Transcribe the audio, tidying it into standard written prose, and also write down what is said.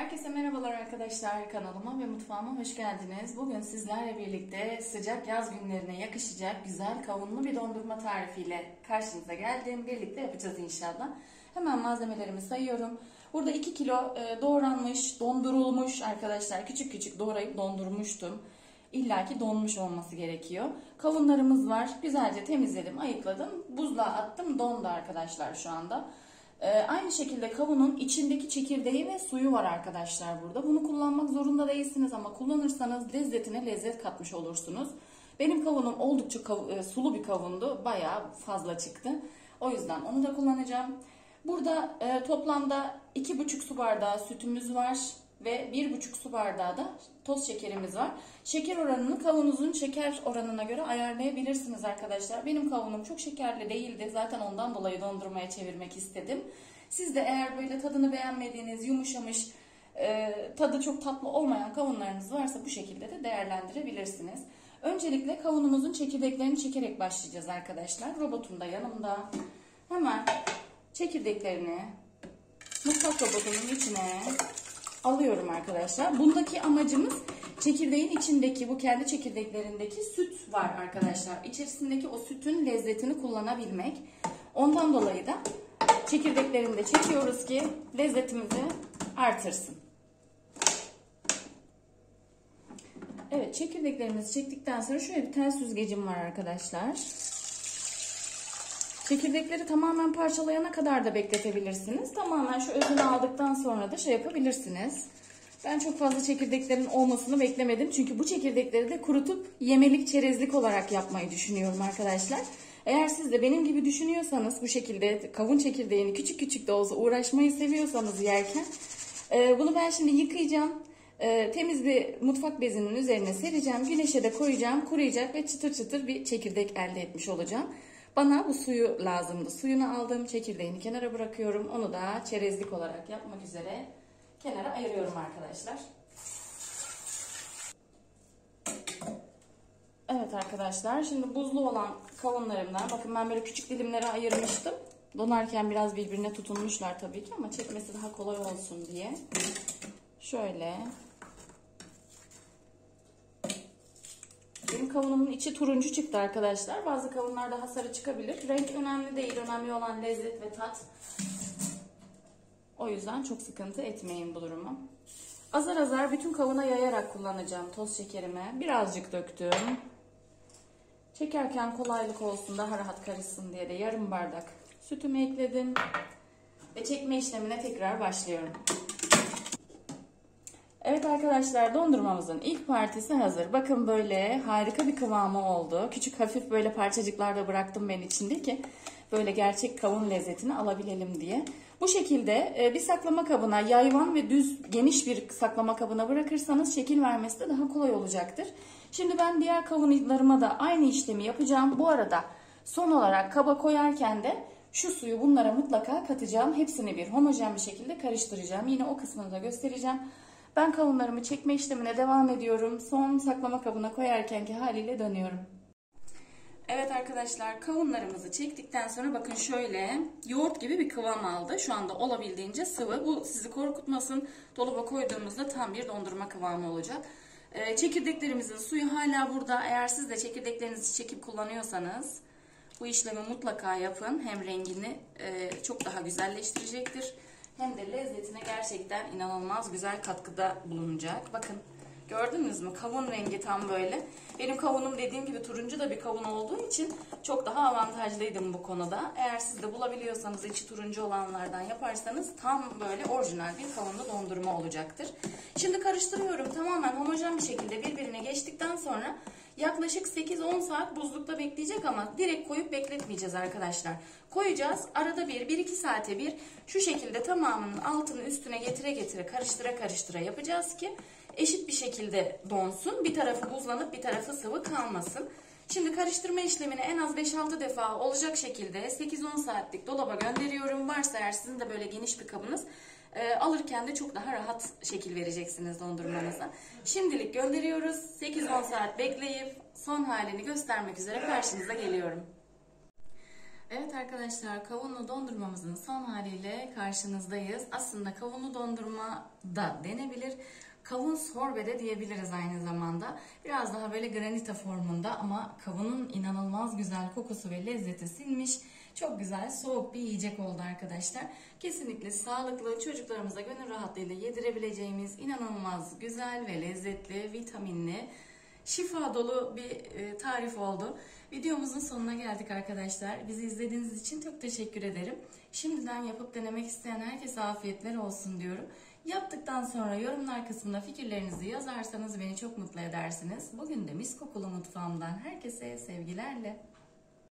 Herkese merhabalar arkadaşlar, kanalıma ve mutfağıma hoş geldiniz. Bugün sizlerle birlikte sıcak yaz günlerine yakışacak güzel kavunlu bir dondurma tarifiyle karşınıza geldim. Birlikte yapacağız inşallah. Hemen malzemelerimi sayıyorum. Burada 2 kilo doğranmış, dondurulmuş arkadaşlar. Küçük küçük doğrayıp dondurmuştum. İlla ki donmuş olması gerekiyor. Kavunlarımız var. Güzelce temizledim, ayıkladım. Buzluğa attım, dondu arkadaşlar şu anda. Aynı şekilde kavunun içindeki çekirdeği ve suyu var arkadaşlar burada. Bunu kullanmak zorunda değilsiniz ama kullanırsanız lezzetine lezzet katmış olursunuz. Benim kavunum oldukça sulu bir kavundu. Bayağı fazla çıktı. O yüzden onu da kullanacağım. Burada toplamda 2,5 su bardağı sütümüz var. Ve 1,5 su bardağı da toz şekerimiz var. Şeker oranını kavunuzun şeker oranına göre ayarlayabilirsiniz arkadaşlar. Benim kavunum çok şekerli değildi. Zaten ondan dolayı dondurmaya çevirmek istedim. Siz de eğer böyle tadını beğenmediğiniz, yumuşamış, tadı çok tatlı olmayan kavunlarınız varsa bu şekilde de değerlendirebilirsiniz. Öncelikle kavunumuzun çekirdeklerini çekerek başlayacağız arkadaşlar. Robotum da yanımda. Hemen çekirdeklerini mutfak robotunun içine alıyorum arkadaşlar. Bundaki amacımız çekirdeğin içindeki, bu kendi çekirdeklerindeki süt var arkadaşlar. İçerisindeki o sütün lezzetini kullanabilmek. Ondan dolayı da çekirdeklerini de çekiyoruz ki lezzetimizi artırsın. Evet, çekirdeklerimizi çektikten sonra şöyle bir tel süzgecim var arkadaşlar. Çekirdekleri tamamen parçalayana kadar da bekletebilirsiniz. Tamamen şu özünü aldıktan sonra da şey yapabilirsiniz. Ben çok fazla çekirdeklerin olmasını beklemedim. Çünkü bu çekirdekleri de kurutup yemelik, çerezlik olarak yapmayı düşünüyorum arkadaşlar. Eğer siz de benim gibi düşünüyorsanız bu şekilde kavun çekirdeğini küçük küçük de olsa uğraşmayı seviyorsanız yerken bunu ben şimdi yıkayacağım. Temiz bir mutfak bezinin üzerine sereceğim. Güneşe de koyacağım. Kuruyacak ve çıtır çıtır bir çekirdek elde etmiş olacağım. Bana bu suyu lazımdı. Suyunu aldım. Çekirdeğini kenara bırakıyorum. Onu da çerezlik olarak yapmak üzere kenara ayırıyorum arkadaşlar. Evet arkadaşlar. Şimdi buzlu olan kavunlarımdan, bakın ben böyle küçük dilimlere ayırmıştım. Donarken biraz birbirine tutunmuşlar tabii ki ama çekmesi daha kolay olsun diye. Şöyle. Benim kavunumun içi turuncu çıktı arkadaşlar. Bazı kavunlar daha sarı çıkabilir. Renk önemli değil. Önemli olan lezzet ve tat. O yüzden çok sıkıntı etmeyin bu durumu. Azar azar bütün kavuna yayarak kullanacağım toz şekerimi. Birazcık döktüm. Çekerken kolaylık olsun, daha rahat karışsın diye de yarım bardak sütümü ekledim. Ve çekme işlemine tekrar başlıyorum. Evet arkadaşlar, dondurmamızın ilk partisi hazır. Bakın böyle harika bir kıvamı oldu. Küçük hafif böyle parçacıklar da bıraktım ben içinde ki böyle gerçek kavun lezzetini alabilelim diye. Bu şekilde bir saklama kabına, yayvan ve düz geniş bir saklama kabına bırakırsanız şekil vermesi de daha kolay olacaktır. Şimdi ben diğer kavunlarıma da aynı işlemi yapacağım. Bu arada son olarak kaba koyarken de şu suyu bunlara mutlaka katacağım. Hepsini bir homojen bir şekilde karıştıracağım. Yine o kısmını da göstereceğim. Ben kavunlarımı çekme işlemine devam ediyorum. Son saklama kabına koyarkenki haliyle dönüyorum. Evet arkadaşlar, kavunlarımızı çektikten sonra bakın şöyle yoğurt gibi bir kıvam aldı. Şu anda olabildiğince sıvı. Bu sizi korkutmasın. Dolaba koyduğumuzda tam bir dondurma kıvamı olacak. Çekirdeklerimizin suyu hala burada. Eğer siz de çekirdeklerinizi çekip kullanıyorsanız bu işlemi mutlaka yapın. Hem rengini çok daha güzelleştirecektir. Hem de lezzetine gerçekten inanılmaz güzel katkıda bulunacak. Bakın gördünüz mü? Kavun rengi tam böyle. Benim kavunum dediğim gibi turuncu da bir kavun olduğu için çok daha avantajlıydım bu konuda. Eğer siz de bulabiliyorsanız içi turuncu olanlardan yaparsanız tam böyle orijinal bir kavunlu dondurma olacaktır. Şimdi karıştırıyorum. Tamamen homojen bir şekilde birbirine geçtikten sonra yaklaşık 8-10 saat buzlukta bekleyecek ama direkt koyup bekletmeyeceğiz arkadaşlar. Koyacağız. Arada bir 1-2 saate bir şu şekilde tamamının altını üstüne getire getire karıştıra karıştıra yapacağız ki eşit bir şekilde donsun. Bir tarafı buzlanıp bir tarafı sıvı kalmasın. Şimdi karıştırma işlemini en az 5-6 defa olacak şekilde 8-10 saatlik dolaba gönderiyorum. Varsa eğer sizin de böyle geniş bir kabınız alırken de çok daha rahat şekil vereceksiniz dondurmanıza. Şimdilik gönderiyoruz. 8-10 saat bekleyip son halini göstermek üzere karşınıza geliyorum. Evet arkadaşlar, kavunlu dondurmamızın son haliyle karşınızdayız. Aslında kavunlu dondurma da denebilir. Kavun sorbe de diyebiliriz aynı zamanda. Biraz daha böyle granita formunda ama kavunun inanılmaz güzel kokusu ve lezzeti sinmiş. Çok güzel soğuk bir yiyecek oldu arkadaşlar. Kesinlikle sağlıklı, çocuklarımıza gönül rahatlığıyla yedirebileceğimiz inanılmaz güzel ve lezzetli, vitaminli, şifa dolu bir tarif oldu. Videomuzun sonuna geldik arkadaşlar. Bizi izlediğiniz için çok teşekkür ederim. Şimdiden yapıp denemek isteyen herkese afiyetler olsun diyorum. Yaptıktan sonra yorumlar kısmına fikirlerinizi yazarsanız beni çok mutlu edersiniz. Bugün de mis kokulu mutfağımdan herkese sevgilerle.